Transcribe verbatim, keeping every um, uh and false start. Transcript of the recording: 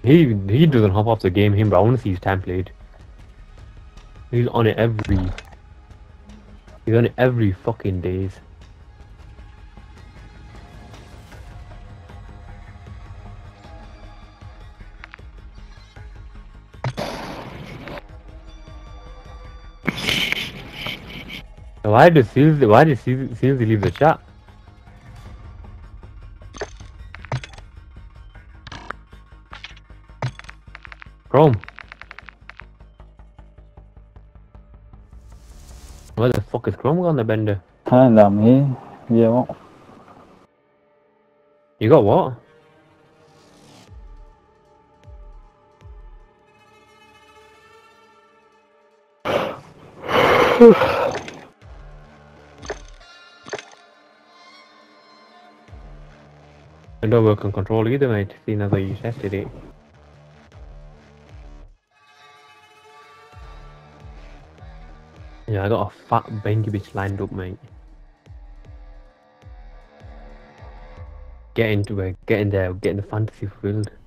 He he doesn't hop off the game, him, but I want to see his time played. He's on it every. He's on it every fucking days. Why does Seals? Why does Seals leave the chat? Chrome. Where the fuck is Chrome on the bender? And I'm here. Yeah. Well. You got what? I don't work on control either, mate. Seeing as how you tested it. Yeah, I got a fat bendy bitch lined up, mate. Get into it, get in there, get in the fantasy field.